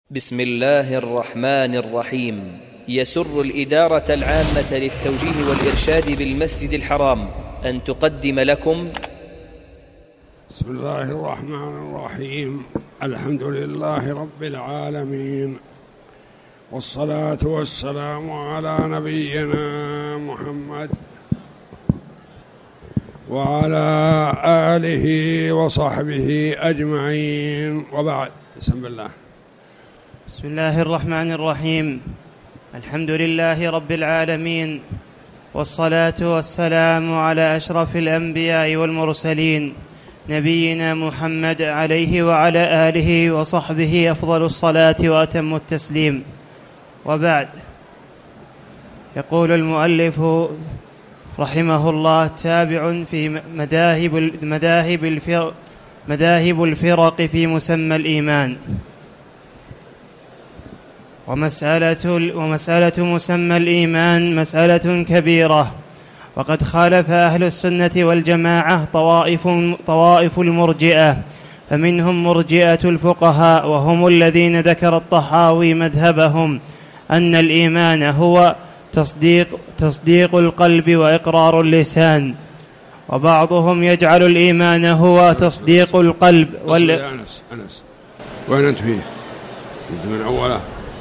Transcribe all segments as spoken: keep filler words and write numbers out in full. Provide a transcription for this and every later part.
بسم الله الرحمن الرحيم. يسر الإدارة العامة للتوجيه والإرشاد بالمسجد الحرام أن تقدم لكم بسم الله الرحمن الرحيم. الحمد لله رب العالمين، والصلاة والسلام على نبينا محمد وعلى آله وصحبه أجمعين، وبعد. بسم الله. بسم الله الرحمن الرحيم. الحمد لله رب العالمين، والصلاة والسلام على أشرف الأنبياء والمرسلين نبينا محمد عليه وعلى آله وصحبه أفضل الصلاة وأتم التسليم، وبعد. يقول المؤلف رحمه الله: تابع في مذاهب مذاهب الفرق مذاهب الفرق في مسمى الإيمان. ومسألة, ومسألة مسمى الإيمان مسألة كبيرة، وقد خالف أهل السنة والجماعة طوائف, طوائف المرجئة، فمنهم مرجئة الفقهاء، وهم الذين ذكر الطحاوي مذهبهم أن الإيمان هو تصديق, تصديق القلب وإقرار اللسان، وبعضهم يجعل الإيمان هو تصديق القلب وال... أنس أنس وين أنت فيه؟ من أوله.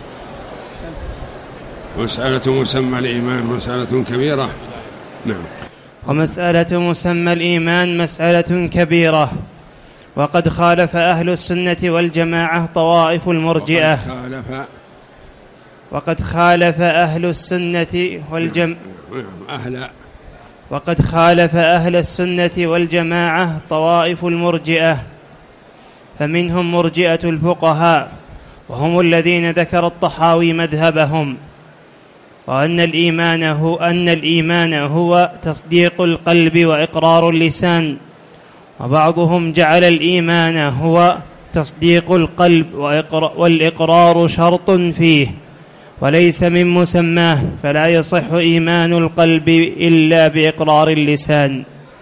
مسألة مسمى الإيمان مسألة كبيرة. نعم. ومسألة مسمى الإيمان مسألة كبيرة، وقد خالف أهل السنة والجماعة طوائف المرجئة. وقد خالف وقد خالف أهل السنة والجماعة أهل وقد خالف أهل السنة والجماعة طوائف المرجئة، فمنهم مرجئة الفقهاء، وهم الذين ذكر الطحاوي مذهبهم، وأن الإيمان هو أن الإيمان هو تصديق القلب وإقرار اللسان، وبعضهم جعل الإيمان هو تصديق القلب والإقرار شرط فيه وليس من مسماه، فلا يصح إيمان القلب إلا بإقرار اللسان.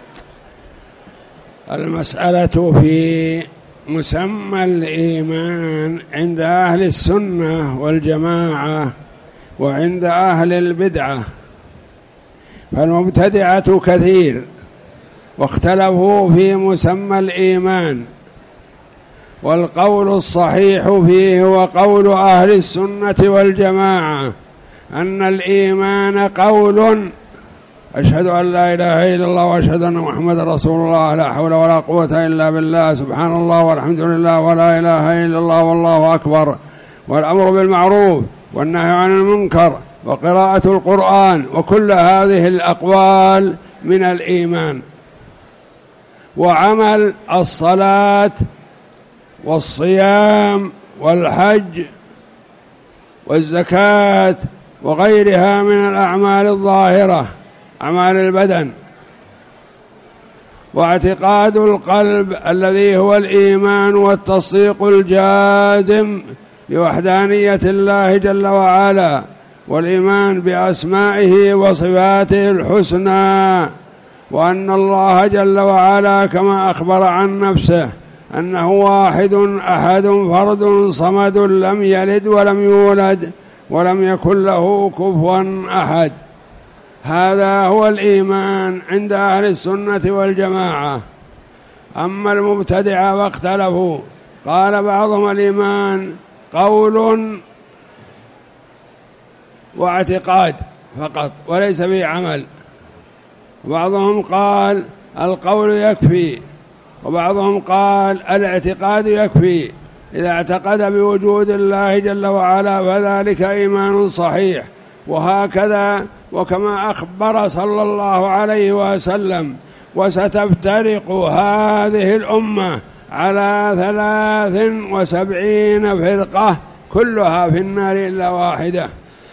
المسألة في مسمى الإيمان عند أهل السنة والجماعة وعند أهل البدعة، فالمبتدعة كثير واختلفوا في مسمى الإيمان، والقول الصحيح فيه وقول أهل السنة والجماعة أن الإيمان قول: أشهد أن لا إله إلا الله وأشهد أن محمد رسول الله، لا حول ولا قوة إلا بالله، سبحان الله والحمد لله ولا إله إلا الله والله أكبر، والأمر بالمعروف والنهي عن المنكر وقراءة القرآن، وكل هذه الأقوال من الإيمان. وعمل الصلاة والصيام والحج والزكاة وغيرها من الأعمال الظاهرة، أعمال البدن. واعتقاد القلب الذي هو الإيمان والتصديق الجازم بوحدانية الله جل وعلا، والإيمان بأسمائه وصفاته الحسنى، وأن الله جل وعلا كما أخبر عن نفسه أنه واحد أحد فرد صمد لم يلد ولم يولد ولم يكن له كفوا أحد. هذا هو الإيمان عند أهل السنة والجماعة. أما المبتدعة فاختلفوا، قال بعضهم الإيمان قول واعتقاد فقط وليس به عمل، وبعضهم قال القول يكفي، وبعضهم قال الاعتقاد يكفي، إذا اعتقد بوجود الله جل وعلا فذلك إيمان صحيح. وهكذا، وكما أخبر صلى الله عليه وسلم: وستفترق هذه الأمة على ثلاث وسبعين فرقة كلها في النار إلا واحدة.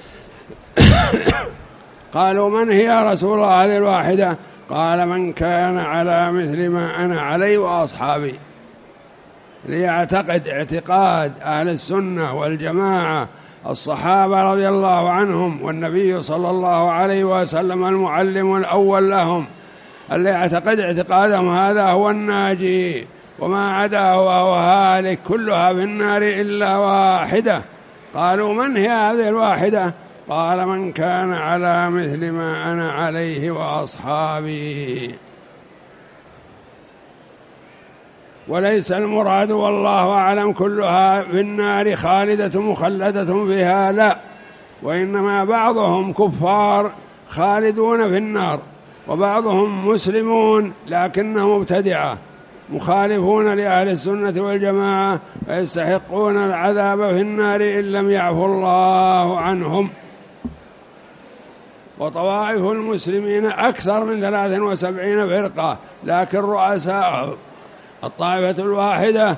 قالوا: من هي يا رسول الله هذه الواحدة؟ قال: من كان على مثل ما أنا عليه وأصحابي. ليعتقد اعتقاد أهل السنة والجماعة الصحابة رضي الله عنهم، والنبي صلى الله عليه وسلم المعلم الأول لهم، اللي يعتقد اعتقادهم هذا هو الناجي. وما عداه وهو هالك كلها في النار إلا واحدة. قالوا من هي هذه الواحدة؟ قال من كان على مثل ما أنا عليه وأصحابي. وليس المراد والله أعلم كلها في النار خالدة مخلدة فيها، لا، وإنما بعضهم كفار خالدون في النار، وبعضهم مسلمون لكنهم مبتدعة مخالفون لأهل السنة والجماعة فيستحقون العذاب في النار إن لم يعفو الله عنهم. وطوائف المسلمين أكثر من ثلاث وسبعين فرقة، لكن رؤساء الطائفة الواحدة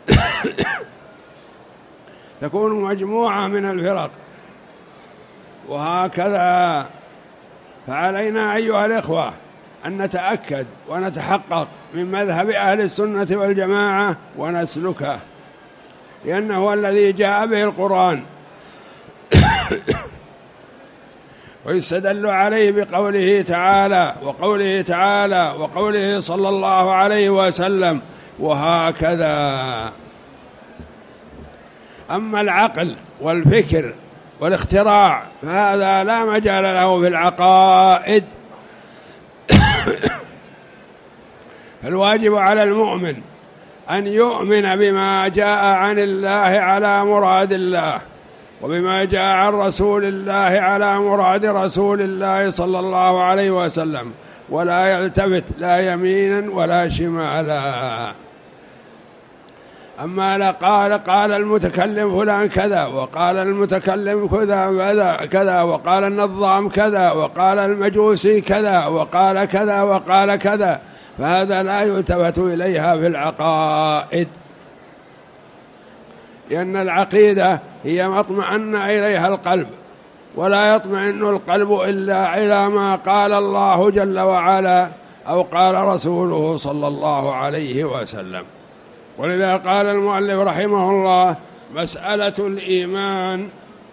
تكون مجموعة من الفرق، وهكذا. فعلينا أيها الإخوة أن نتأكد ونتحقق من مذهب أهل السنة والجماعة ونسلكه، لأنه هو الذي جاء به القرآن ويستدل عليه بقوله تعالى وقوله تعالى وقوله صلى الله عليه وسلم، وهكذا. أما العقل والفكر والاختراع فهذا لا مجال له في العقائد. فالواجب على المؤمن أن يؤمن بما جاء عن الله على مراد الله، وبما جاء عن رسول الله على مراد رسول الله صلى الله عليه وسلم، ولا يلتفت لا يمينا ولا شمالا. أما لا قال قال المتكلم فلان كذا، وقال المتكلم كذا كذا، وقال النظام كذا، وقال المجوسي كذا، وقال كذا وقال كذا، فهذا لا يلتفت إليها في العقائد، لأن العقيدة هي ما اطمأن إليها القلب، ولا يطمئن القلب إلا إلى ما قال الله جل وعلا أو قال رسوله صلى الله عليه وسلم. ولذا قال المؤلف رحمه الله: مسألة الإيمان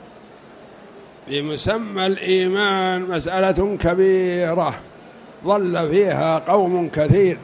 بمسمى الإيمان مسألة كبيرة ضل فيها قوم كثير،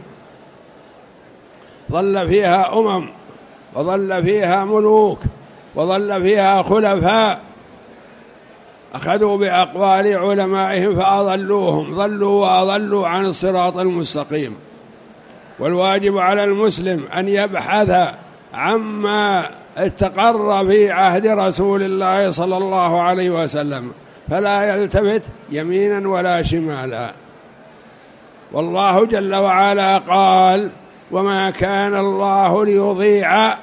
ضل فيها أمم، وضل فيها ملوك، وضل فيها خلفاء أخذوا بأقوال علمائهم فأضلوهم، ضلوا وأضلوا عن الصراط المستقيم. والواجب على المسلم أن يبحث عما استقر في عهد رسول الله صلى الله عليه وسلم، فلا يلتفت يمينا ولا شمالا. والله جل وعلا قال: وما كان الله ليضيع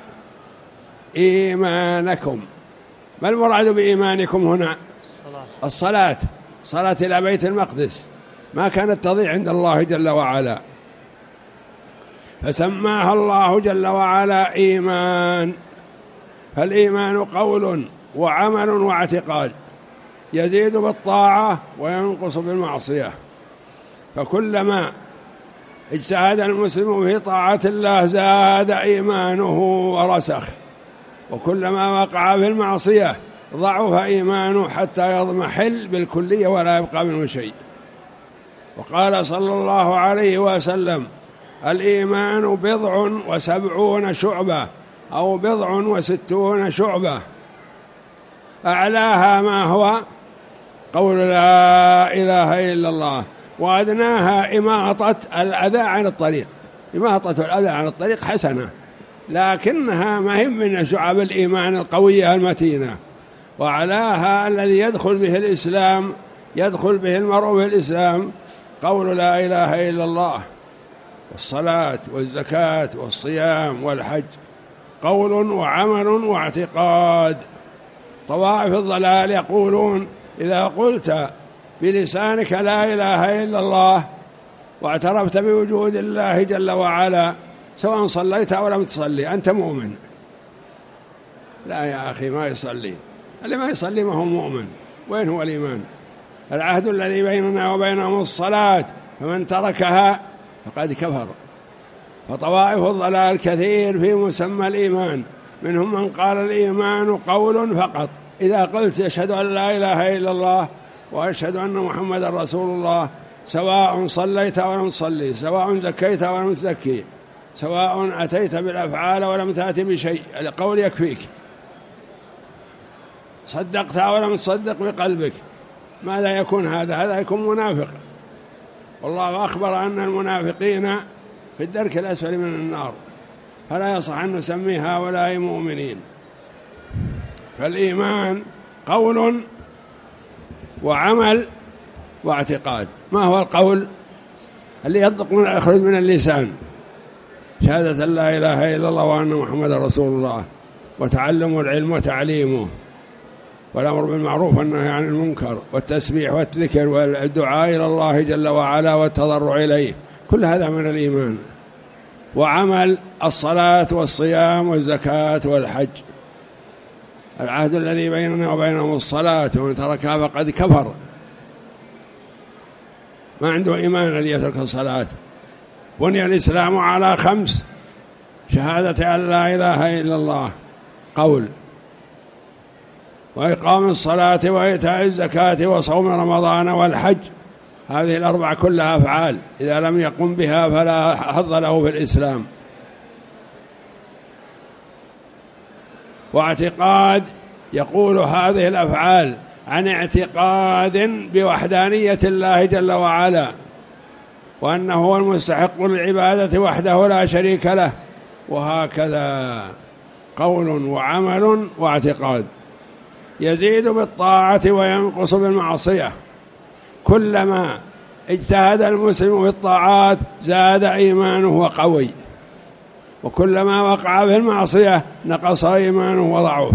إيمانكم. ما المراد بإيمانكم هنا؟ الصلاة، صلاة إلى بيت المقدس ما كانت تضيع عند الله جل وعلا، فسماها الله جل وعلا إيمان. فالإيمان قول وعمل واعتقاد، يزيد بالطاعة وينقص بالمعصية. فكلما اجتهد المسلم في طاعة الله زاد إيمانه ورسخ، وكلما وقع في المعصية ضعف إيمانه حتى يضمحل بالكلية ولا يبقى منه شيء. وقال صلى الله عليه وسلم: الإيمان بضع وسبعون شعبة أو بضع وستون شعبة، أعلاها ما هو؟ قول لا إله إلا الله، وأدناها إماطة الأذى عن الطريق. إماطة الأذى عن الطريق حسنة، لكنها ما هي من شعب الإيمان القوية المتينة. وأعلاها الذي يدخل به الإسلام، يدخل به المرء في الإسلام، قول لا إله إلا الله، والصلاة والزكاة والصيام والحج، قول وعمل واعتقاد. طوائف الضلال يقولون: إذا قلت بلسانك لا إله إلا الله واعترفت بوجود الله جل وعلا، سواء صليت أو لم تصلي أنت مؤمن. لا يا أخي، ما يصلي، اللي ما يصلي ما هو مؤمن. وين هو الإيمان؟ العهد الذي بيننا وبينهم الصلاة، فمن تركها فقد كفر. فطوائف الضلال كثير في مسمى الإيمان، منهم من قال الإيمان قول فقط، إذا قلت أشهد أن لا إله إلا الله وأشهد أن محمدا رسول الله، سواء صليت أو لم تصلي، سواء زكيت أو لم تزكي، سواء أتيت بالأفعال ولم تأتي بشيء، القول يكفيك، صدقت أو لم تصدق بقلبك، ماذا يكون هذا؟ هذا يكون منافق. والله أخبر أن المنافقين في الدرك الأسفل من النار، فلا يصح أن نسمي هؤلاء مؤمنين. فالإيمان قول وعمل واعتقاد. ما هو القول؟ اللي يصدق من يخرج من اللسان، شهادة أن لا إله إلا الله وأن محمد رسول الله، وتعلم العلم وتعليمه، والأمر بالمعروف والنهي عن المنكر، والتسبيح والذكر والدعاء إلى الله جل وعلا والتضرع إليه، كل هذا من الإيمان. وعمل الصلاة والصيام والزكاة والحج. العهد الذي بيننا وبينهم الصلاة، ومن تركها فقد كفر. ما عنده إيمان اللي يترك الصلاة. بني الإسلام على خمس: شهادة أن لا إله إلا الله قول، وإقام الصلاة وإيتاء الزكاة وصوم رمضان والحج. هذه الأربعة كلها أفعال، إذا لم يقم بها فلا حظ له في الإسلام. واعتقاد يقول هذه الأفعال عن اعتقاد بوحدانية الله جل وعلا، وأنه هو المستحق للعبادة وحده لا شريك له. وهكذا قول وعمل واعتقاد. يزيد بالطاعة وينقص بالمعصية. كلما اجتهد المسلم في الطاعات زاد إيمانه وقوي، وكلما وقع في المعصية نقص إيمانه وضعف.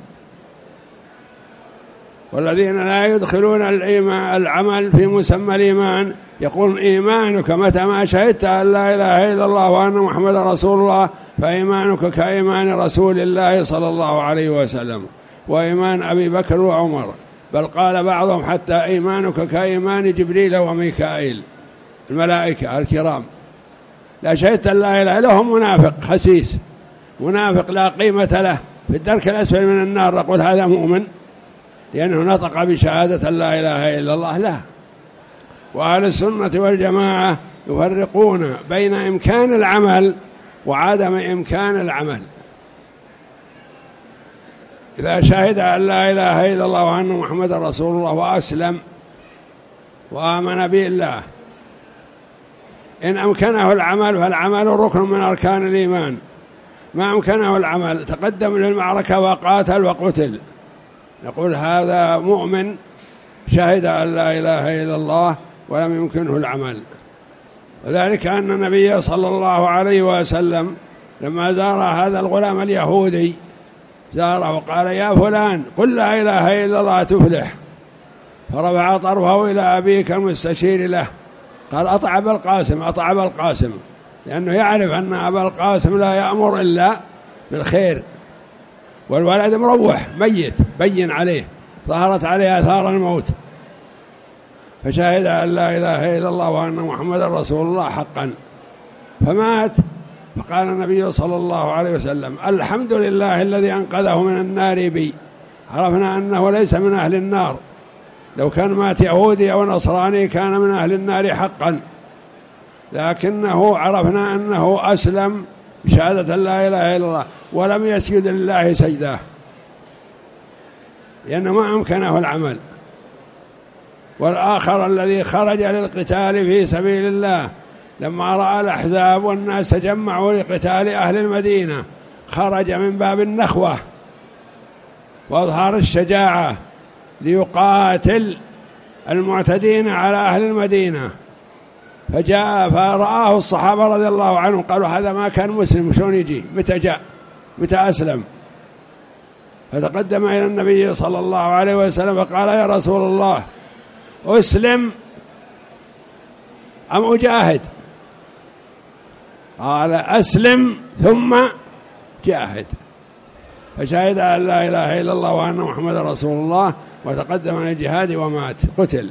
والذين لا يدخلون الإيمان العمل في مسمى الإيمان يقول إيمانك متى ما شهدت أن لا إله إلا الله وأن محمد رسول الله فإيمانك كإيمان رسول الله صلى الله عليه وسلم وإيمان أبي بكر وعمر، بل قال بعضهم حتى إيمانك كإيمان جبريل وميكائيل الملائكة الكرام. لا شهدت أن لا إله إلا هو منافق خسيس، منافق لا قيمة له في الدرك الأسفل من النار. نقول هذا مؤمن لأنه نطق بشهادة أن لا إله إلا الله؟ لا. وأهل السنة والجماعة يفرقون بين إمكان العمل وعدم إمكان العمل. إذا شهد أن لا إله إلا الله وأن محمد رسول الله وأسلم وآمن بالله، إن أمكنه العمل فالعمل ركن من أركان الإيمان. ما أمكنه العمل تقدم للمعركة وقاتل وقتل، نقول هذا مؤمن شهد أن لا إله إلا الله ولم يمكنه العمل. وذلك أن النبي صلى الله عليه وسلم لما زار هذا الغلام اليهودي زاره وقال يا فلان قل لا إله إلا الله تفلح، فرفع طرفه إلى أبيك المستشير له قال أطع أبا القاسم، أطع أبا القاسم، لأنه يعرف أن أبا القاسم لا يأمر إلا بالخير، والولد مروح ميت بين عليه، ظهرت عليه آثار الموت، فشهد أن لا إله إلا الله وأن محمد رسول الله حقا، فمات. فقال النبي صلى الله عليه وسلم الحمد لله الذي أنقذه من النار بي، عرفنا أنه ليس من أهل النار، لو كان مات يهودي أو نصراني كان من أهل النار حقا، لكنه عرفنا أنه أسلم بشهادة لا إله إلا الله ولم يسجد لله سجده لأنه ما أمكنه العمل. والآخر الذي خرج للقتال في سبيل الله لما رأى الأحزاب والناس تجمعوا لقتال أهل المدينة خرج من باب النخوة وإظهار الشجاعة ليقاتل المعتدين على أهل المدينة، فجاء فرآه الصحابة رضي الله عنهم قالوا هذا ما كان مسلم شلون يجي، متى جاء، متى أسلم؟ فتقدم إلى النبي صلى الله عليه وسلم فقال يا رسول الله أسلم أم أجاهد؟ قال أسلم ثم جاهد، فشهد أن لا إله إلا الله وأن محمد رسول الله وتقدم إلى الجهاد ومات قتل.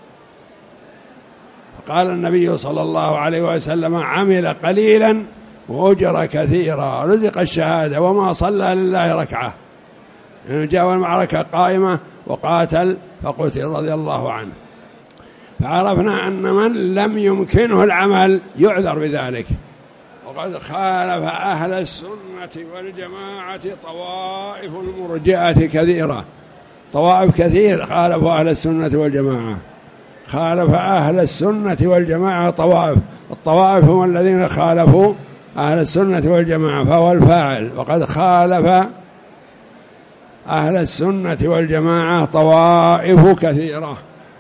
قال النبي صلى الله عليه وسلم عمل قليلا وأجر كثيرا، رزق الشهادة وما صلى لله ركعة، لأنه جاء المعركة قائمة وقاتل فقتل رضي الله عنه. فعرفنا أن من لم يمكنه العمل يعذر بذلك، وقد خالف أهل السنة والجماعة طوائف المرجئة كثيرة، طوائف كثير خالفوا أهل السنة والجماعة، خالف أهل السنة والجماعة طوائف، الطوائف هم الذين خالفوا أهل السنة والجماعة، فهو الفاعل. وقد خالف أهل السنة والجماعة طوائف كثيرة،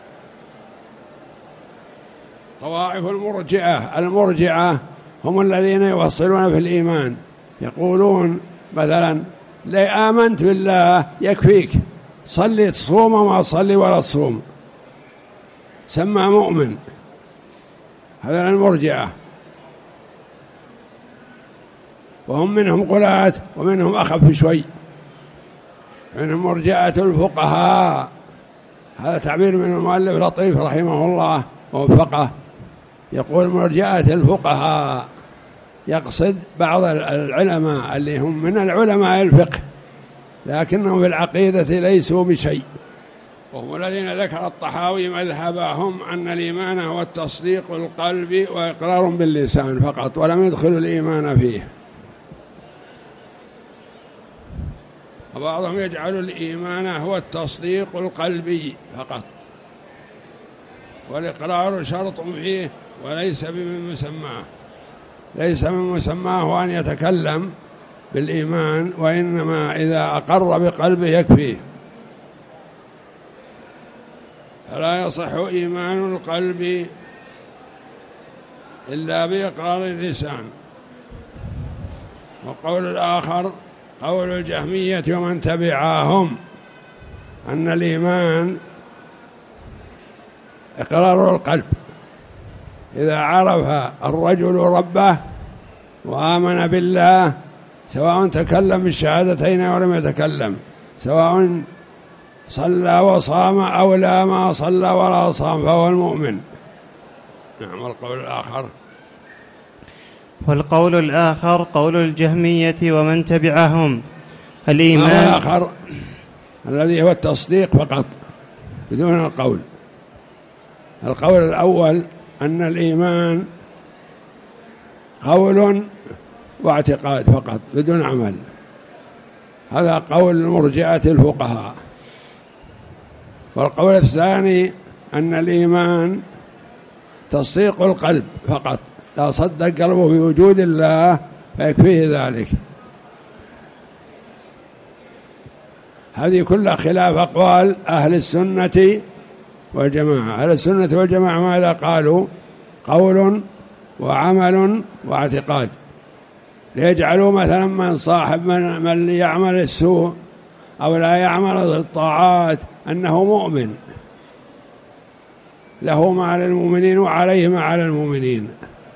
طوائف المرجئة. المرجئة هم الذين يوصلون في الإيمان، يقولون مثلا لا آمنت بالله يكفيك، صلي تصوم وما تصلي ولا تصوم، سمى مؤمن. هذا المرجئة، وهم منهم قلاة ومنهم أخف شوي، منهم مرجئة الفقهاء. هذا تعبير من المؤلف لطيف رحمه الله ووفقه، يقول مرجئة الفقهاء، يقصد بعض العلماء اللي هم من العلماء الفقه لكنهم في العقيدة ليسوا بشيء، وهم الذين ذكر الطحاوي مذهبهم أن الإيمان هو التصديق القلبي وإقرار باللسان فقط، ولم يدخلوا الإيمان فيه. وبعضهم يجعل الإيمان هو التصديق القلبي فقط، والإقرار شرط فيه وليس بمن مسماه، ليس من مسماه أن يتكلم بالإيمان، وإنما إذا أقر بقلبه يكفيه. فلا يصح إيمان القلب إلا بإقرار اللسان. وقول الآخر قول الجهمية ومن تبعهم أن الإيمان إقرار القلب، إذا عرف الرجل ربه وآمن بالله سواء تكلم بالشهادتين أو لم يتكلم، سواء صلى وصام أو لا ما صلى ولا صام، فهو المؤمن. نعم. والقول الآخر والقول الآخر قول الجهمية ومن تبعهم الإيمان الآخر الذي هو التصديق فقط بدون القول. القول الأول أن الإيمان قول واعتقاد فقط بدون عمل، هذا قول المرجئة الفقهاء. والقول الثاني أن الإيمان تصديق القلب فقط، لا صدق قلبه بوجود الله فيكفيه ذلك. هذه كلها خلاف أقوال أهل السنة والجماعة. أهل السنة والجماعة ماذا قالوا؟ قول وعمل واعتقاد. ليجعلوا مثلا من صاحب من, من يعمل السوء أو لا يعمل الطاعات أنه مؤمن، له ما على المؤمنين وعليه ما على المؤمنين.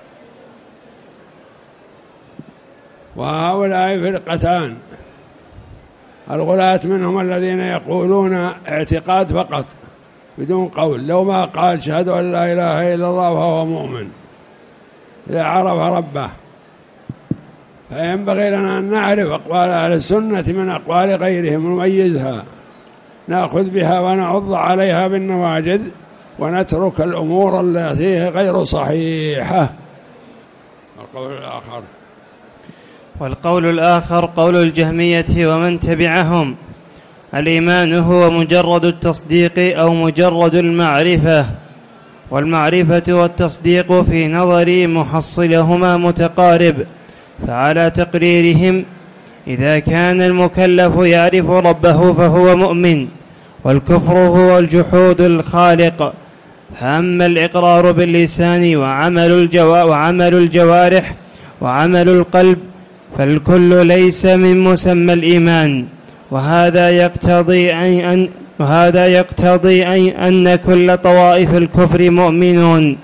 وهؤلاء فرقتان، الغلاة منهم الذين يقولون اعتقاد فقط بدون قول، لو ما قال شهد أن لا إله إلا الله فهو مؤمن إذا عرف ربه. فينبغي لنا أن نعرف أقوال أهل السنة من أقوال غيرهم ونميزها، نأخذ بها ونعض عليها بالنواجذ، ونترك الأمور التي غير صحيحة. القول الآخر والقول الآخر قول الجهمية ومن تبعهم الإيمان هو مجرد التصديق أو مجرد المعرفة، والمعرفة والتصديق في نظري محصلهما متقارب، فعلى تقريرهم إذا كان المكلف يعرف ربه فهو مؤمن، والكفر هو الجحود الخالق. فأما الإقرار باللسان وعمل, الجوا وعمل الجوارح وعمل القلب فالكل ليس من مسمى الإيمان، وهذا يقتضي أن وهذا يقتضي أن كل طوائف الكفر مؤمنون،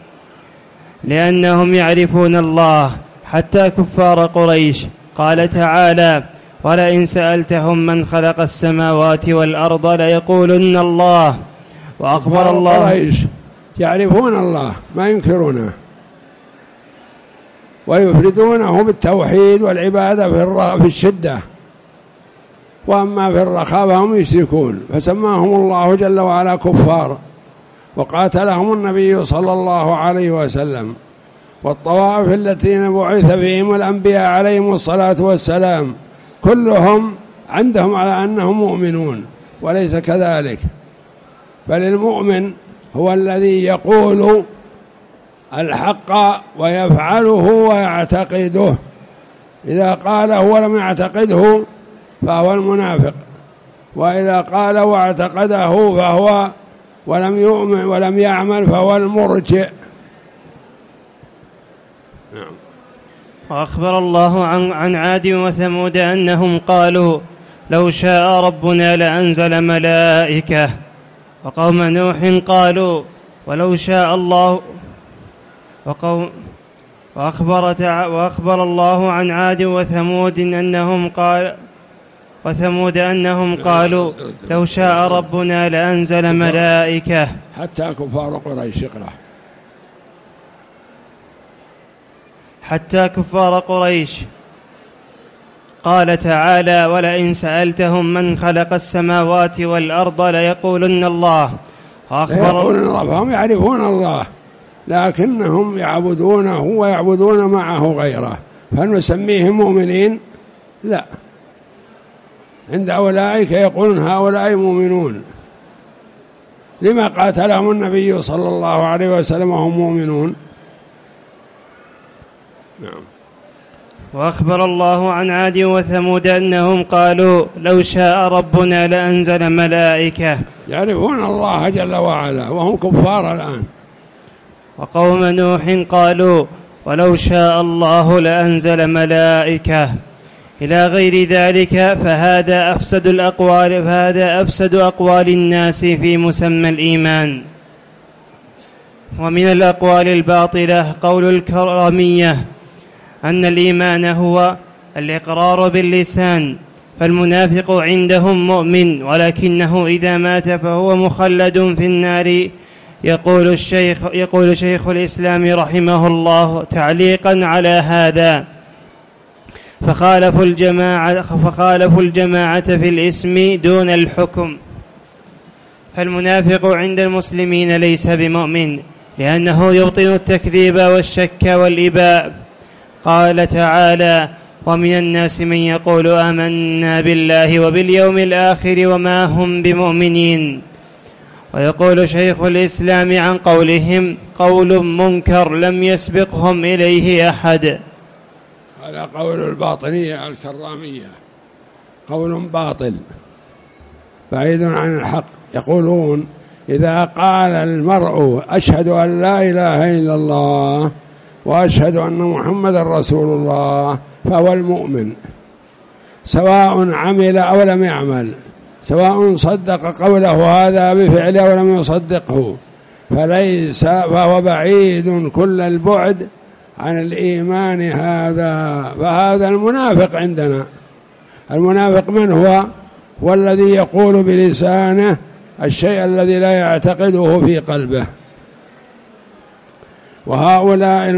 لأنهم يعرفون الله حتى كفار قريش. قال تعالى: ولئن سألتهم من خلق السماوات والأرض ليقولن الله. وأخبر الله قريش يعرفون الله ما ينكرونه، ويفردونه بالتوحيد والعبادة في الشدة، وأما في الرخاء فهم يشركون، فسماهم الله جل وعلا كفار، وقاتلهم النبي صلى الله عليه وسلم، والطوائف التي بعث فيهم الأنبياء عليهم الصلاة والسلام كلهم عندهم على أنهم مؤمنون، وليس كذلك، بل المؤمن هو الذي يقول الحق ويفعله ويعتقده. إذا قاله ولم يعتقده فهو المنافق، وإذا قال واعتقده فهو ولم يؤمن ولم يعمل فهو المرجئ. نعم. وأخبر الله عن, عن عاد وثمود أنهم قالوا لو شاء ربنا لأنزل ملائكة، وقوم نوح قالوا ولو شاء الله، وقوم وأخبر, تع... وأخبر الله عن عاد وثمود أنهم قال وثمود أنهم قالوا لو شاء ربنا لأنزل ملائكة. حتى كفار قريش اقرأ. حتى كفار قريش قال تعالى ولئن سألتهم من خلق السماوات والأرض ليقولن الله. وأخبر الله فهم يعرفون الله لكنهم يعبدونه ويعبدون معه غيره، فهل نسميهم مؤمنين؟ لا، عند أولئك يقولون هؤلاء مؤمنون. لما قاتلهم النبي صلى الله عليه وسلم وهم مؤمنون؟ نعم. وأخبر الله عن عاد وثمود أنهم قالوا لو شاء ربنا لأنزل ملائكة. يعرفون الله جل وعلا وهم كفار الآن. وقوم نوح قالوا ولو شاء الله لأنزل ملائكة إلى غير ذلك، فهذا أفسد الأقوال فهذا أفسد أقوال الناس في مسمى الإيمان. ومن الأقوال الباطلة قول الكرامية أن الإيمان هو الإقرار باللسان، فالمنافق عندهم مؤمن ولكنه إذا مات فهو مخلد في النار. يقول الشيخ يقول شيخ الإسلام رحمه الله تعليقا على هذا: فخالفوا الجماعة فخالفوا الجماعة في الاسم دون الحكم، فالمنافق عند المسلمين ليس بمؤمن لأنه يبطن التكذيب والشك والإباء. قال تعالى: ومن الناس من يقول آمنا بالله وباليوم الآخر وما هم بمؤمنين. ويقول شيخ الإسلام عن قولهم قول منكر لم يسبقهم إليه أحد. هذا قول الباطنية الكرامية، قول باطل بعيد عن الحق. يقولون إذا قال المرء أشهد أن لا إله إلا الله وأشهد أن محمد رسول الله فهو المؤمن، سواء عمل أو لم يعمل، سواء صدق قوله هذا بفعله ولم يصدقه، فليس فهو بعيد كل البعد عن الإيمان هذا. فهذا المنافق عندنا. المنافق من هو؟ هو الذي يقول بلسانه الشيء الذي لا يعتقده في قلبه. وهؤلاء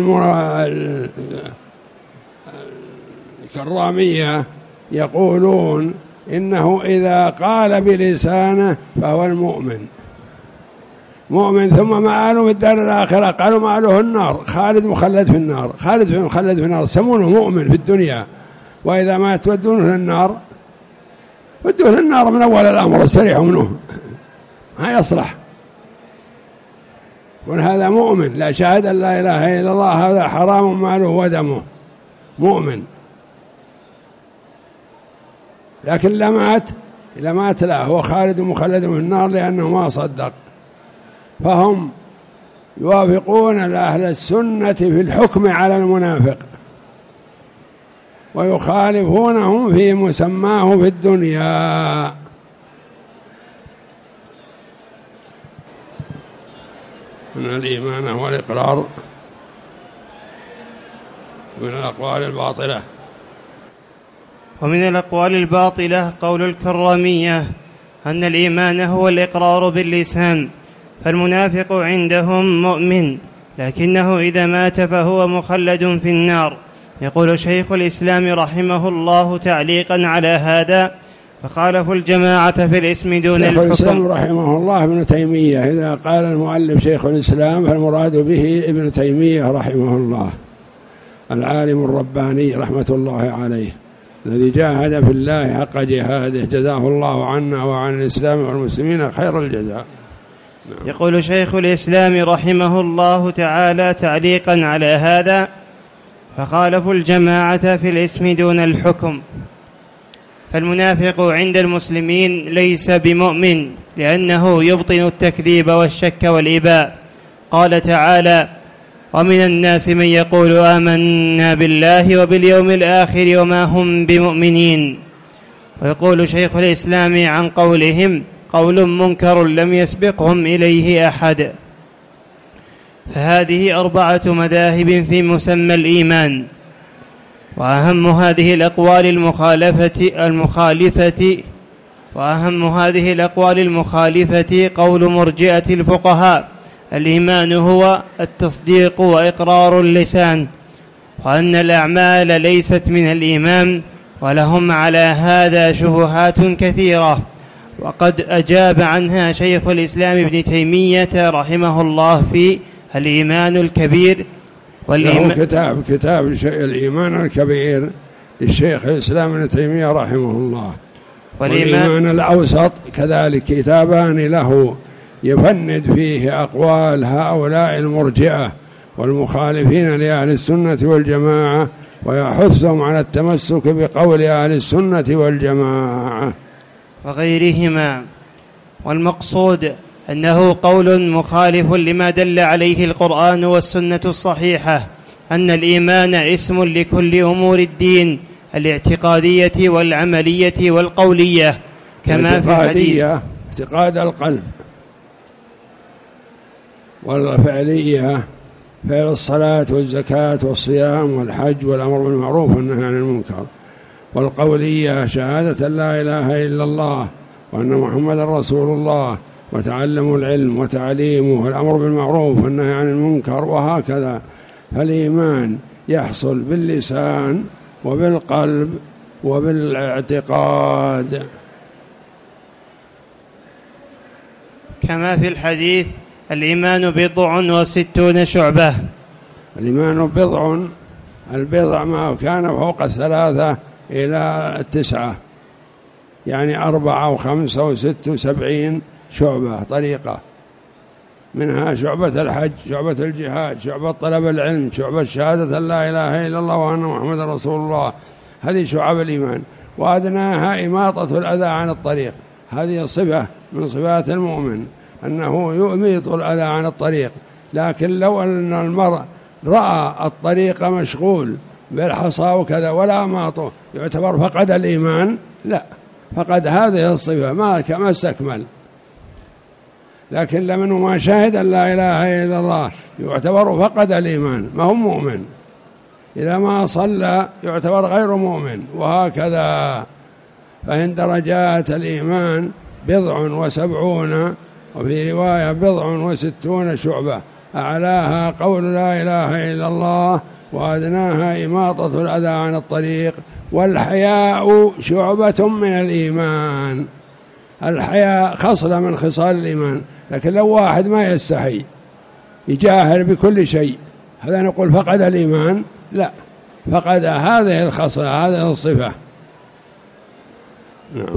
الكرامية يقولون إنه إذا قال بلسانه فهو المؤمن مؤمن، ثم مآله في الدار الآخرة قالوا مآله النار، خالد مخلد في النار، خالد مخلد في النار، سمونه مؤمن في الدنيا، وإذا ما تودونه للنار ودوه للنار من أول الأمر استريحوا منه، ما يصلح. وهذا مؤمن لا شهد أن لا إله إلا الله هذا حرام ماله ودمه، مؤمن. لكن لا مات إذا مات لا هو خالد مخلد في النار لأنه ما صدق. فهم يوافقون أهل السنة في الحكم على المنافق ويخالفونهم في مسماه في الدنيا. من الإيمان هو الإقرار. من الأقوال الباطلة ومن الأقوال الباطلة قول الكرامية أن الإيمان هو الإقرار باللسان، فالمنافق عندهم مؤمن لكنه إذا مات فهو مخلد في النار. يقول شيخ الإسلام رحمه الله تعليقا على هذا: فخالفوا الجماعة في الاسم دون شيخ الحكم. الإسلام رحمه الله ابن تيمية، إذا قال المؤلف شيخ الإسلام فالمراد به ابن تيمية رحمه الله، العالم الرباني رحمة الله عليه، الذي جاهد في الله حق جهاده، جزاه الله عنا وعن الإسلام والمسلمين خير الجزاء. نعم. يقول شيخ الإسلام رحمه الله تعالى تعليقا على هذا: فخالفوا الجماعة في الاسم دون الحكم. فالمنافق عند المسلمين ليس بمؤمن، لأنه يبطن التكذيب والشك والإباء. قال تعالى: ومن الناس من يقول آمنا بالله وباليوم الآخر وما هم بمؤمنين. ويقول شيخ الإسلام عن قولهم: قول منكر لم يسبقهم إليه أحد. فهذه أربعة مذاهب في مسمى الإيمان، وأهم هذه الأقوال المخالفة المخالفة وأهم هذه الأقوال المخالفة قول مرجئة الفقهاء: الإيمان هو التصديق وإقرار اللسان، وأن الأعمال ليست من الإيمان. ولهم على هذا شبهات كثيرة، وقد أجاب عنها شيخ الإسلام ابن تيمية رحمه الله في الإيمان الكبير. والإيمان كتاب كتاب الإيمان الكبير للشيخ الإسلام ابن تيمية رحمه الله، والإيمان, والإيمان الأوسط كذلك كتابان له يفند فيه أقوال هؤلاء المرجئة والمخالفين لأهل السنة والجماعة، ويحثهم على التمسك بقول أهل السنة والجماعة وغيرهما. والمقصود أنه قول مخالف لما دل عليه القرآن والسنة الصحيحة، أن الإيمان اسم لكل أمور الدين الاعتقادية والعملية والقولية، كما في الحديث: اعتقاد القلب، والفعلية فعل الصلاة والزكاة والصيام والحج والأمر بالمعروف والنهي عن المنكر، والقولية شهادة لا إله إلا الله وأن محمدا رسول الله، وتعلم العلم وتعليمه والأمر بالمعروف والنهي عن المنكر، وهكذا. فالإيمان يحصل باللسان وبالقلب وبالاعتقاد، كما في الحديث: الإيمان بضع وستون شعبة. الإيمان بضع، البضع ما كان فوق الثلاثة إلى التسعة، يعني أربعة وخمسة وست وسبعين شعبة طريقة، منها شعبة الحج، شعبة الجهاد، شعبة طلب العلم، شعبة شهادة لا إله إلا الله وأن محمد رسول الله. هذه شعب الإيمان. وأدناها إماطة الأذى عن الطريق، هذه صفة من صفات المؤمن، أنه يميط الأذى عن الطريق. لكن لو أن المرء رأى الطريق مشغول بالحصى وكذا ولا أماطه، يعتبر فقد الإيمان؟ لا، فقد هذه الصفة ما كما استكمل. لكن لمنه ما شهد أن لا إله إلا الله يعتبر فقد الإيمان، ما هو مؤمن. إذا ما صلى يعتبر غير مؤمن، وهكذا. فإن درجات الإيمان بضع وسبعون، وفي رواية بضع وستون شعبة، أعلاها قول لا إله إلا الله، وأدناها إماطة الأذى عن الطريق. والحياء شعبة من الإيمان، الحياء خصلة من خصال الإيمان. لكن لو واحد ما يستحي يجاهر بكل شيء، هذا نقول فقد الإيمان؟ لا، فقد هذه الخصلة، هذه الصفة. نعم.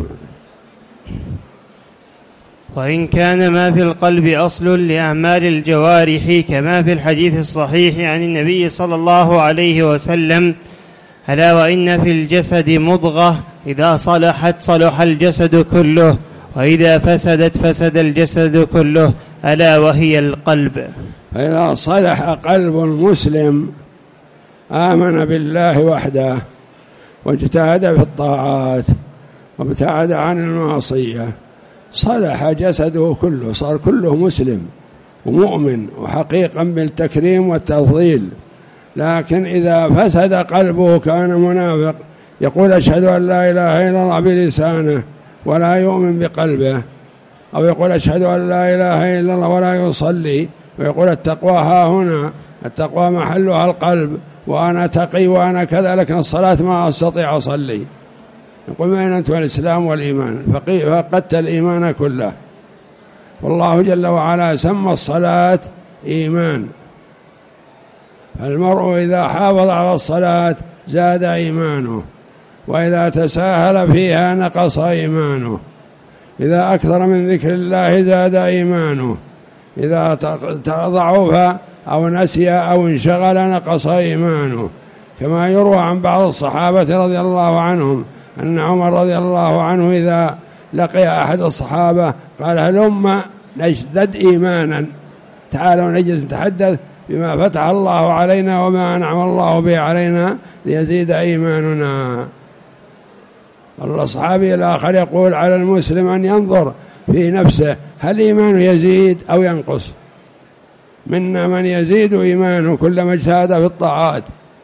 وإن كان ما في القلب أصل لأعمال الجوارح، كما في الحديث الصحيح عن النبي صلى الله عليه وسلم: ألا وإن في الجسد مضغة إذا صلحت صلح الجسد كله، وإذا فسدت فسد الجسد كله، ألا وهي القلب. فإذا صلح قلب المسلم آمن بالله وحده، واجتهد في الطاعات، وابتعد عن المعصية، صلح جسده كله، صار كله مسلم ومؤمن وحقيقا بالتكريم والتفضيل. لكن إذا فسد قلبه كان منافق، يقول أشهد أن لا إله إلا الله بلسانه ولا يؤمن بقلبه، أو يقول أشهد أن لا إله إلا الله ولا يصلي، ويقول التقوى ها هنا، التقوى محلها القلب، وأنا تقي وأنا كذا، لكن الصلاة ما أستطيع أصلي. يقول ما أنت الإسلام والإيمان، فقدت الإيمان كله. والله جل وعلا سمى الصلاة إيمان، فالمرء إذا حافظ على الصلاة زاد إيمانه، وإذا تساهل فيها نقص إيمانه، إذا أكثر من ذكر الله زاد إيمانه، إذا ضعف أو نسي أو انشغل نقص إيمانه. كما يروى عن بعض الصحابة رضي الله عنهم أن عمر رضي الله عنه إذا لقي أحد الصحابة قال هلما نجدد إيمانا، تعالوا نجلس نتحدث بما فتح الله علينا وما أنعم الله به علينا ليزيد إيماننا. الصحابي الآخر يقول على المسلم أن ينظر في نفسه هل إيمانه يزيد أو ينقص. منا من يزيد إيمانه كلما اجتهد في الطاعات،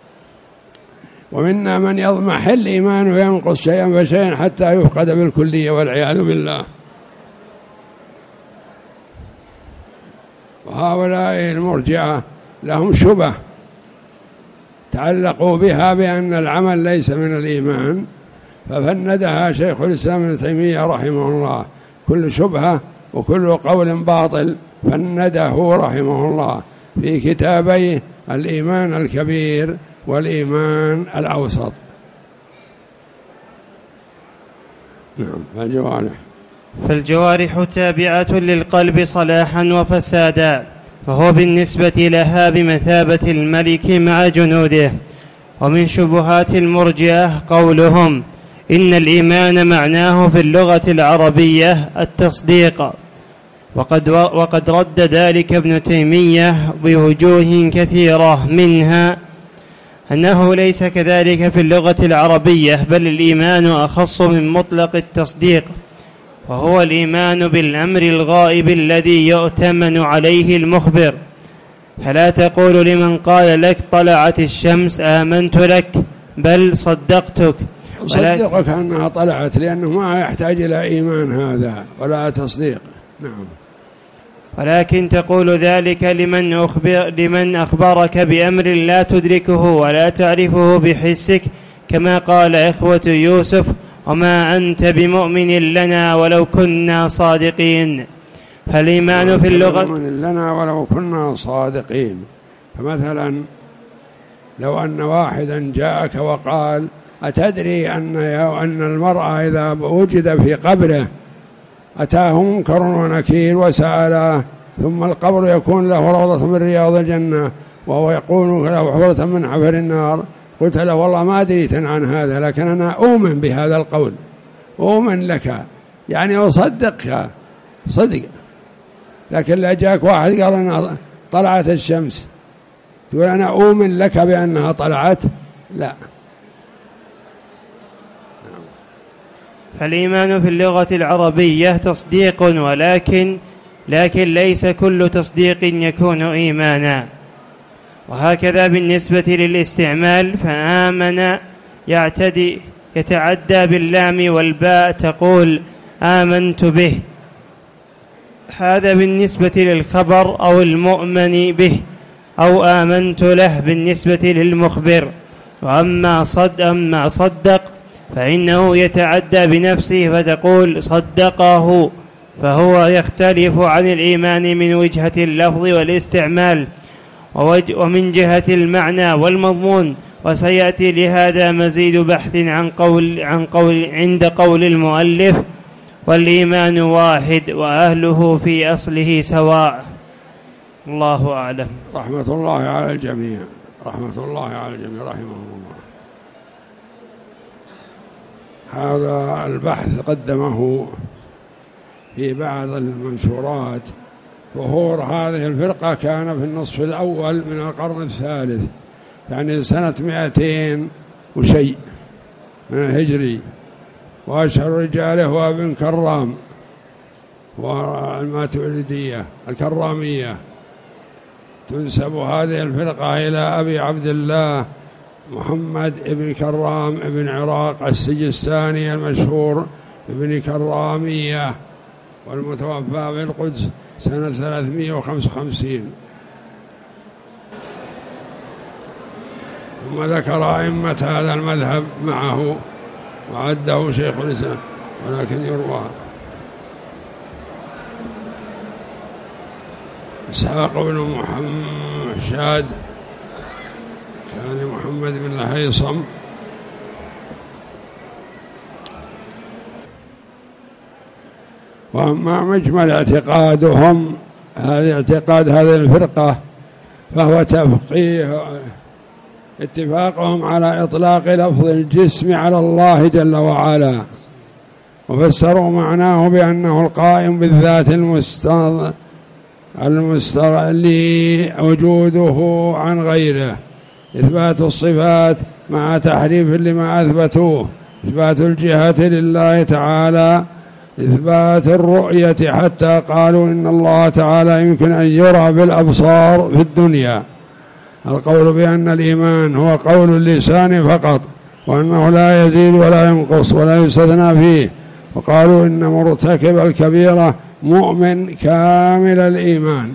ومنا من يضمحل إيمانه ينقص شيئا فشيئا حتى يفقد بالكلية والعياذ بالله. وهؤلاء المرجعة لهم شبه تعلقوا بها بأن العمل ليس من الإيمان، ففندها شيخ الإسلام ابن تيمية رحمه الله. كل شبهة وكل قول باطل فنده رحمه الله في كتابيه الإيمان الكبير والإيمان الأوسط. نعم. فالجوارح فالجوارح تابعة للقلب صلاحا وفسادا، وهو بالنسبة لها بمثابة الملك مع جنوده. ومن شبهات المرجئة قولهم إن الإيمان معناه في اللغة العربية التصديق، وقد, وقد رد ذلك ابن تيمية بوجوه كثيرة، منها أنه ليس كذلك في اللغة العربية، بل الإيمان أخص من مطلق التصديق، وهو الإيمان بالأمر الغائب الذي يؤتمن عليه المخبر. فلا تقول لمن قال لك طلعت الشمس آمنت لك، بل صدقتك. صدقك أنها طلعت، لأنه ما يحتاج إلى إيمان هذا ولا تصديق. نعم. ولكن تقول ذلك لمن, أخبر لمن أخبرك بأمر لا تدركه ولا تعرفه بحسك، كما قال إخوة يوسف وما أنت بمؤمن لنا ولو كنا صادقين. فالإيمان في اللغة بمؤمن لنا ولو كنا صادقين. فمثلا لو أن واحدا جاءك وقال أتدري أن, أن المرأة إذا وجد في قبره أتاه منكر ونكير وسأله، ثم القبر يكون له روضة من رياض الجنة وهو يقول له حفرة من حفر النار، قلت له والله ما أدريت عن هذا، لكن أنا أؤمن بهذا القول، أؤمن لك يعني أصدقك صدق. لكن لا جاك واحد قال أنا طلعت الشمس تقول أنا أؤمن لك بأنها طلعت، لا. فالإيمان في اللغة العربية تصديق، ولكن لكن ليس كل تصديق يكون إيمانا. وهكذا بالنسبة للاستعمال، فآمن يعتدي يتعدى باللام والباء، تقول آمنت به، هذا بالنسبة للخبر أو المؤمن به، أو آمنت له بالنسبة للمخبر. وأما صد أما صدق فإنه يتعدى بنفسه فتقول صدقه، فهو يختلف عن الإيمان من وجهة اللفظ والاستعمال ومن جهة المعنى والمضمون. وسيأتي لهذا مزيد بحث عن قول, عن قول عند قول المؤلف والإيمان واحد وأهله في أصله سواء. الله أعلم. رحمة الله على الجميع، رحمة الله على الجميع رحمه الله. هذا البحث قدمه في بعض المنشورات. ظهور هذه الفرقة كان في النصف الأول من القرن الثالث، يعني سنة مئتين وشيء من الهجري. وأشهر رجاله هو ابن كرام والماتريدية الكرامية. تنسب هذه الفرقة إلى أبي عبد الله محمد ابن كرام ابن عراق السجستاني المشهور ابن كرامية، والمتوفى بالقدس سنة ثلاثمائة وخمسة وخمسين. ثم ذكر أئمة هذا المذهب معه وعده شيخ الإسلام ولكن يروى إسحاق بن محمد شاد كان محمد بن الهيصم وأما مجمل اعتقادهم هذا اعتقاد هذه الفرقة فهو تفقيه اتفاقهم على إطلاق لفظ الجسم على الله جل وعلا، وفسروا معناه بأنه القائم بالذات المستغ المستغلي وجوده عن غيره، إثبات الصفات مع تحريف لما أثبتوه، إثبات الجهة لله تعالى، إثبات الرؤية حتى قالوا إن الله تعالى يمكن أن يرى بالأبصار في الدنيا، القول بأن الإيمان هو قول اللسان فقط وأنه لا يزيد ولا ينقص ولا يستثنى فيه، وقالوا إن مرتكب الكبيرة مؤمن كامل الإيمان.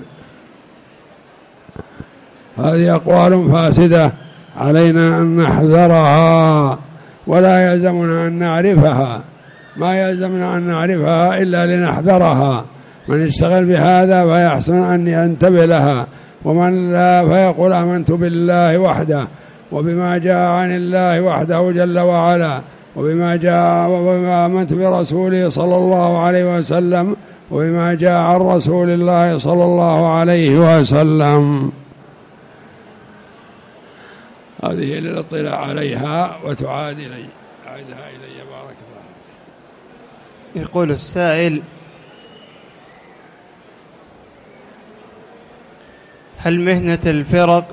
هذه أقوال فاسدة علينا أن نحذرها ولا يلزمنا أن نعرفها، ما يلزمنا أن نعرفها إلا لنحذرها، من يشتغل بهذا فيحسن أن ينتبه لها، ومن لا فيقول آمنت بالله وحده وبما جاء عن الله وحده جل وعلا، وبما جاء وبما آمنت برسوله صلى الله عليه وسلم وبما جاء عن رسول الله صلى الله عليه وسلم. هذه للاطلاع عليها وتعاد إلي أعدها إلي بارك الله. يقول السائل: هل مهنة الفرق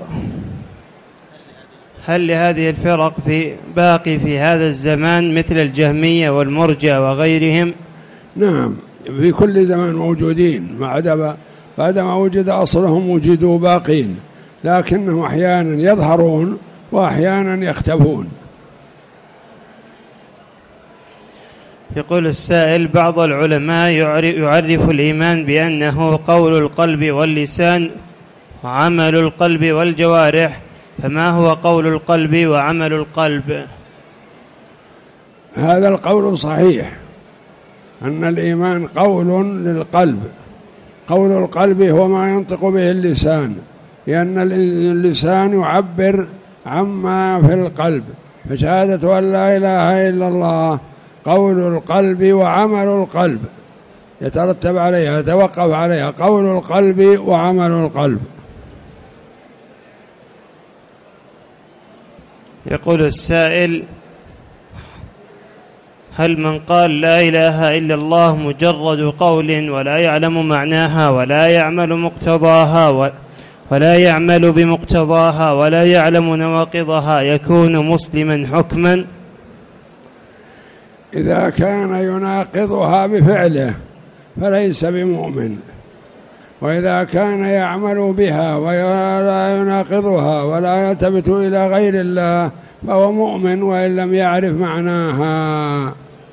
هل لهذه الفرق في باقي في هذا الزمان مثل الجهمية والمرجئة وغيرهم؟ نعم، في كل زمان موجودين، بعدما وجد أصلهم وجدوا باقين، لكنهم أحيانا يظهرون وأحيانا يختفون. يقول السائل: بعض العلماء يعرف الإيمان بأنه قول القلب واللسان وعمل القلب والجوارح، فما هو قول القلب وعمل القلب؟ هذا القول صحيح، أن الإيمان قول للقلب، قول القلب هو ما ينطق به اللسان، لأن اللسان يعبر عما في القلب، فشهادة أن لا إله إلا الله قول القلب وعمل القلب يترتب عليها يتوقف عليها قول القلب وعمل القلب. يقول السائل: هل من قال لا إله إلا الله مجرد قول ولا يعلم معناها ولا يعمل مقتضاها ولا يعمل بمقتضاها ولا يعلم نواقضها يكون مسلما حكما؟ إذا كان يناقضها بفعله فليس بمؤمن، وإذا كان يعمل بها ولا يناقضها ولا يلتفت إلى غير الله فهو مؤمن وإن لم يعرف معناها.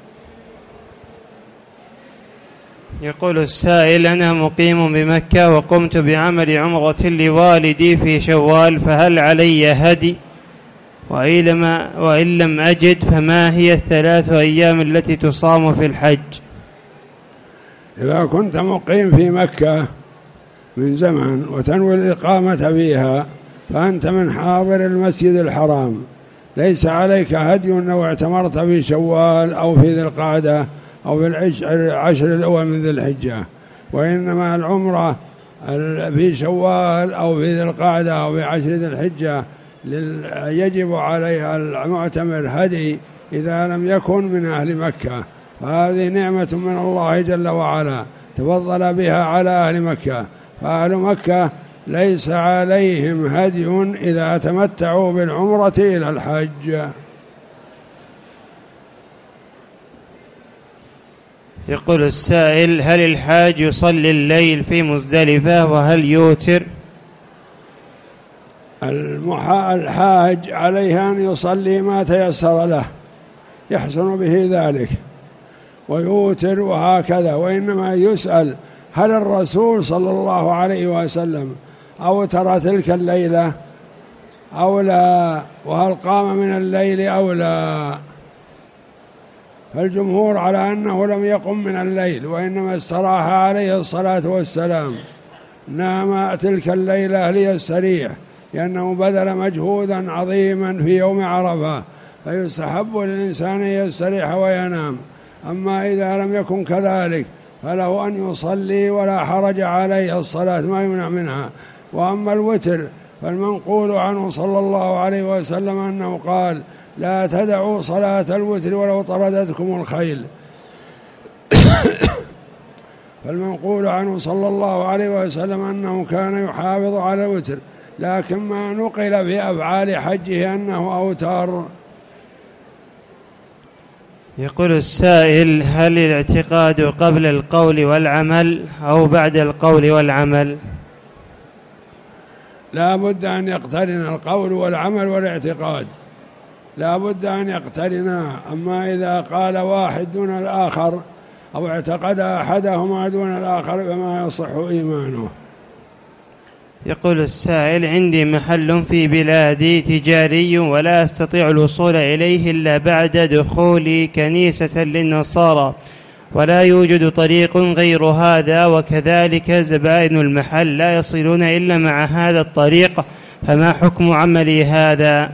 يقول السائل: أنا مقيم بمكة وقمت بعمل عمرة لوالدي في شوال، فهل علي هدي؟ وإن لم أجد فما هي الثلاث أيام التي تصام في الحج؟ إذا كنت مقيم في مكة من زمن وتنوي الإقامة فيها فأنت من حاضر المسجد الحرام، ليس عليك هدي لو اعتمرت في شوال أو في ذي القعدة أو في العشر الأول من ذي الحجة، وإنما العمرة في شوال أو في ذي القعدة أو في عشر ذي الحجة يجب عليها المعتمر هدي إذا لم يكن من أهل مكة، فهذه نعمة من الله جل وعلا تفضل بها على أهل مكة، فأهل مكة ليس عليهم هدي إذا تمتعوا بالعمرة إلى الحج. يقول السائل: هل الحاج يصلي الليل في مزدلفة وهل يوتر؟ الحاج عليه أن يصلي ما تيسر له يحسن به ذلك ويوتر وهكذا، وإنما يسأل هل الرسول صلى الله عليه وسلم أوتر تلك الليلة أو لا، وهل قام من الليل أو لا. فالجمهور على أنه لم يقم من الليل، وإنما استراح عليه الصلاة والسلام، نام تلك الليلة ليستريح، لأنه بذل مجهودا عظيما في يوم عرفة، فيستحب للإنسان أن يستريح وينام. أما إذا لم يكن كذلك فله أن يصلي ولا حرج عليه، الصلاة ما يمنع منها. وأما الوتر فالمنقول عنه صلى الله عليه وسلم أنه قال: لا تدعوا صلاة الوتر ولو طردتكم الخيل. فالمنقول عنه صلى الله عليه وسلم أنه كان يحافظ على الوتر، لكن ما نقل في أفعال حجه أنه أوتر. يقول السائل: هل الاعتقاد قبل القول والعمل أو بعد القول والعمل؟ لا بد أن يقترن القول والعمل والاعتقاد، لا بد أن يقترنا. أما إذا قال واحد دون الآخر أو اعتقد أحدهما دون الآخر فما يصح إيمانه. يقول السائل: عندي محل في بلادي تجاري ولا أستطيع الوصول إليه إلا بعد دخول كنيسة للنصارى، ولا يوجد طريق غير هذا، وكذلك زبائن المحل لا يصلون إلا مع هذا الطريق، فما حكم عملي هذا؟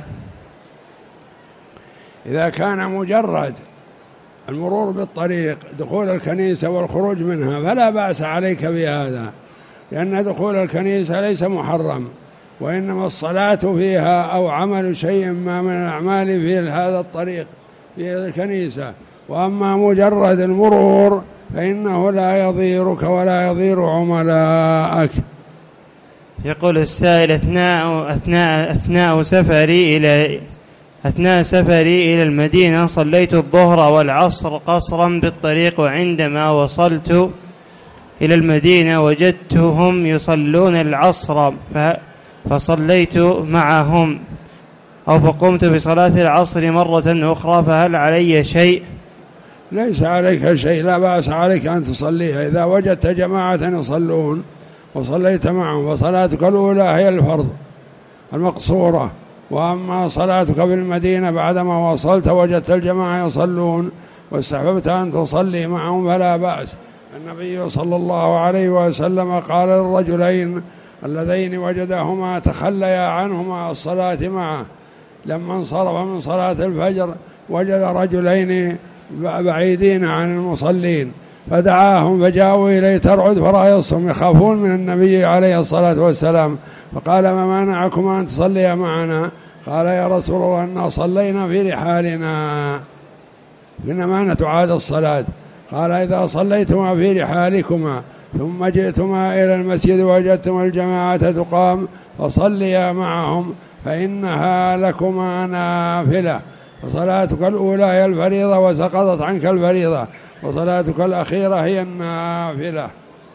إذا كان مجرد المرور بالطريق دخول الكنيسة والخروج منها فلا بأس عليك بهذا، لأن دخول الكنيسة ليس محرم، وإنما الصلاة فيها أو عمل شيء ما من الأعمال في هذا الطريق في الكنيسة. وأما مجرد المرور فإنه لا يضيرك ولا يضير عملاءك. يقول السائل: أثناء, أثناء, أثناء سفري إلى أثناء سفري إلى المدينة صليت الظهر والعصر قصرا بالطريق، وعندما وصلت إلى المدينة وجدتهم يصلون العصر فصليت معهم، أو فقمت بصلاة العصر مرة أخرى، فهل علي شيء؟ ليس عليك شيء، لا بأس عليك أن تصليها إذا وجدت جماعة يصلون وصليت معهم، وصلاتك الأولى هي الفرض المقصورة. وأما صلاتك بالمدينة بعدما وصلت وجدت الجماعة يصلون واستحببت أن تصلي معهم فلا بأس. النبي صلى الله عليه وسلم قال للرجلين اللذين وجدهما تخليا عنهما الصلاة معه لما انصرف من صلاة الفجر، وجد رجلين بعيدين عن المصلين فدعاهم فجاءوا إليه ترعد فرائصهم يخافون من النبي عليه الصلاة والسلام، فقال: ما منعكم أن تصليا معنا؟ قال: يا رسول الله إنا صلينا في رحالنا، إنما نتعاد الصلاة. قال: إذا صليتما في رحالكما ثم جئتما إلى المسجد وجدتم الجماعة تقام فصليا معهم فإنها لكما نافلة، فصلاتك الأولى هي الفريضة وسقطت عنك الفريضة، وصلاتك الأخيرة هي النافلة.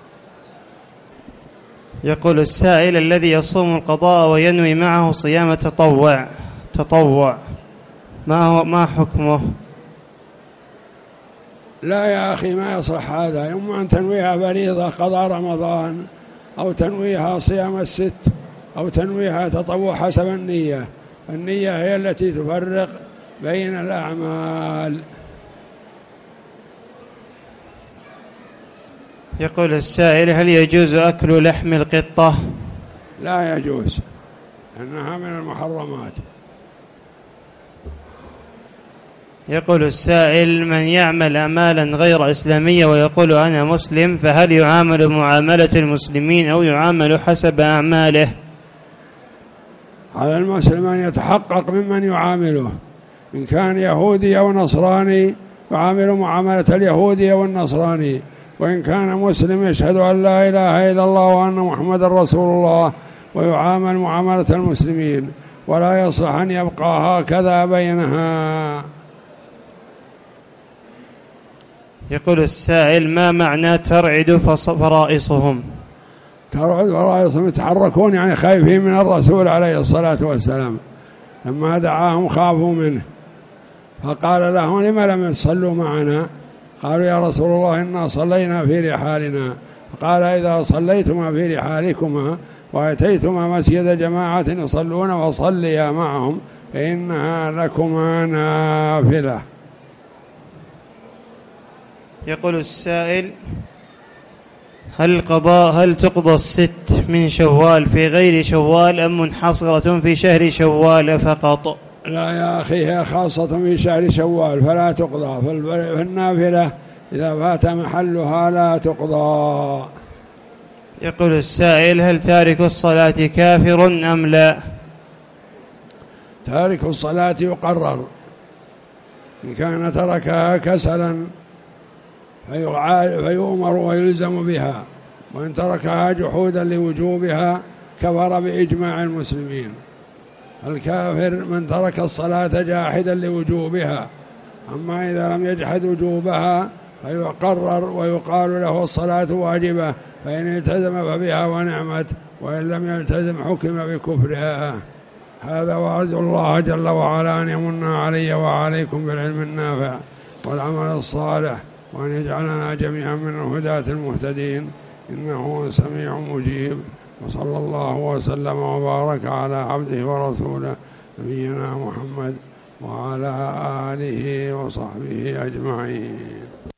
يقول السائل: الذي يصوم القضاء وينوي معه صيام تطوع تطوع ما هو ما حكمه؟ لا يا أخي، ما يصح هذا. إما أن تنويها فريضة قضاء رمضان، أو تنويها صيام الست، أو تنويها تطوع حسب النية. النية هي التي تفرق بين الأعمال. يقول السائل: هل يجوز أكل لحم القطة؟ لا يجوز، لأنها من المحرمات. يقول السائل: من يعمل أعمالا غير إسلامية ويقول أنا مسلم، فهل يعامل معاملة المسلمين أو يعامل حسب أعماله؟ على المسلم أن يتحقق ممن يعامله، إن كان يهودي أو نصراني يعامل معاملة اليهودي أو النصراني، وإن كان مسلم يشهد أن لا إله إلا الله وأن محمد رسول الله ويعامل معاملة المسلمين، ولا يصح أن يبقى هكذا بينها. يقول السائل: ما معنى ترعد فرائصهم؟ ترعد فرائصهم يتحركون، يعني خايفين من الرسول عليه الصلاة والسلام، لما دعاهم خافوا منه، فقال لهم: لما لم تصلوا معنا؟ قالوا: يا رسول الله إنا صلينا في رحالنا. فقال: إذا صليتما في رحالكما وأتيتما مسجد جماعة يصلون فصليا معهم فإنها لكما نافلة. يقول السائل: هل قضاء هل تقضى الست من شوال في غير شوال أم منحصرة في شهر شوال فقط؟ لا يا أخي، هي خاصة في شهر شوال فلا تقضى. في النافلة إذا فات محلها لا تقضى. يقول السائل: هل تارك الصلاة كافر أم لا؟ تارك الصلاة يقرر، إن كان تركها كسلا فيؤمر ويلزم بها، وإن تركها جحودا لوجوبها كفر بإجماع المسلمين. الكافر من ترك الصلاة جاحدا لوجوبها، أما إذا لم يجحد وجوبها فيقرر ويقال له الصلاة واجبة، فإن التزم فبها ونعمت، وإن لم يلتزم حكم بكفرها. هذا وأرجو الله جل وعلا أن يمن علي وعليكم بالعلم النافع والعمل الصالح، وأن يجعلنا جميعا من الهداة المهتدين، إنه سميع مجيب. وصلى الله وسلم وبارك على عبده ورسوله نبينا محمد وعلى آله وصحبه أجمعين.